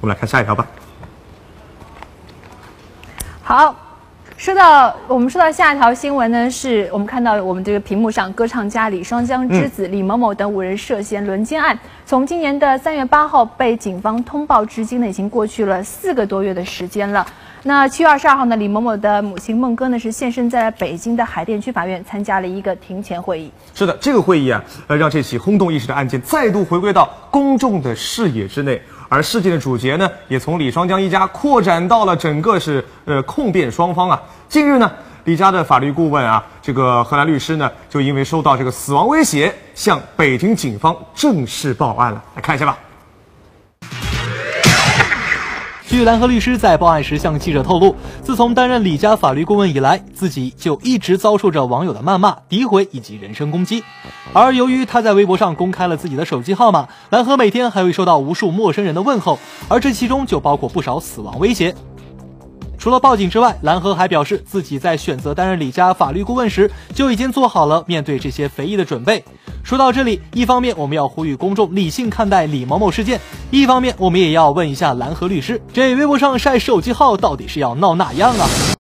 我们来看下一条吧。 好。我们说到下一条新闻呢，是我们看到我们这个屏幕上，歌唱家李双江之子李某某等5人涉嫌轮奸案，从今年的3月8号被警方通报至今呢，已经过去了4个多月的时间了。那7月22号呢，李某某的母亲孟歌呢是现身在北京的海淀区法院，参加了一个庭前会议。 是的，这个会议啊，让这起轰动一时的案件再度回归到公众的视野之内。而事件的主角呢，也从李双江一家扩展到了整个控辩双方啊。近日呢，李家的法律顾问啊，这个荷兰律师呢，就因为收到这个死亡威胁，向北京警方正式报案了。来看一下吧。 据蓝河律师在报案时向记者透露，自从担任李家法律顾问以来，自己就一直遭受着网友的谩骂、诋毁以及人身攻击。而由于他在微博上公开了自己的手机号码，蓝河每天还会收到无数陌生人的问候，而这其中就包括不少死亡威胁。除了报警之外，蓝河还表示自己在选择担任李家法律顾问时，就已经做好了面对这些非议的准备。说到这里，一方面我们要呼吁公众理性看待李某某事件，一方面我们也要问一下蓝河律师，这微博上晒手机号到底是要闹哪样啊？